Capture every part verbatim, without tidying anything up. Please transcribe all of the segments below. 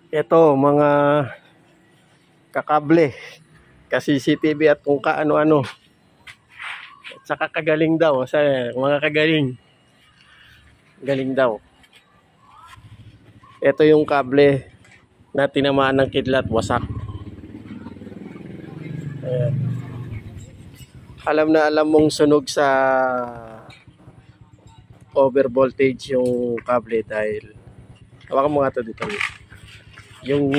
Ito mga kakable, kasi C C T V at kung kaano-ano. At saka kagaling daw, sa mga kagaling. Galing daw. Ito yung kable na tinamaan ng kidlat, wasak. Ayan. Alam na alam mong sunog sa over voltage yung kable dahil hawakan mo nga ito dito. Yung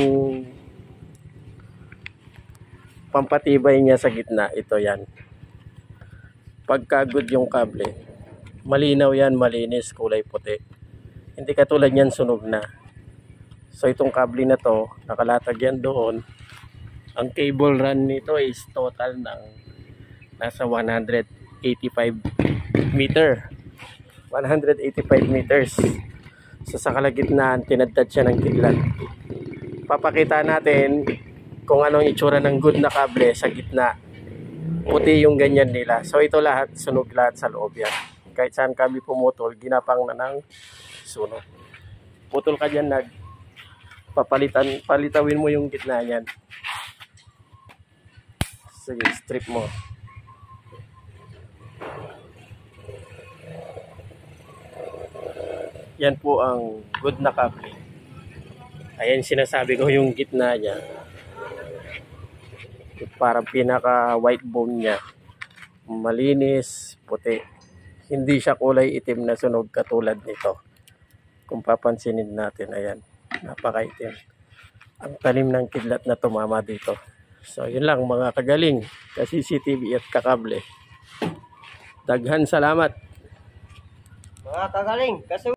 pampatibay niya sa gitna, ito yan. Pagka good yung kable, malinaw yan, malinis, kulay puti. Hindi katulad yan sunog na. So itong kable na to, nakalatag yan doon. Ang cable run nito is total ng nasa one hundred eighty-five meter. one hundred eighty-five meters. So sa kalagitnaan, tinadtad siya ng kidlat. Papakita natin kung anong itsura ng good na kable sa gitna. Puti yung ganyan nila. So ito lahat, sunog lahat sa loob yan. Kahit saan kami pumutol, ginapang na ng sunog. Putol ka dyan, nag papalitan, palitawin mo yung gitna yan. Sige, strip mo. Yan po ang good na kable. Ayan sinasabi ko yung gitna niya. Parang pinaka white bone niya. Malinis, puti. Hindi siya kulay itim na sunog katulad nito. Kung papansinin natin, ayan. Napakaitim. Ang talim ng kidlat na tumama dito. So yun lang mga kagaling. Ka-C C T V at kakable. Daghan salamat. Mga kagaling, kaso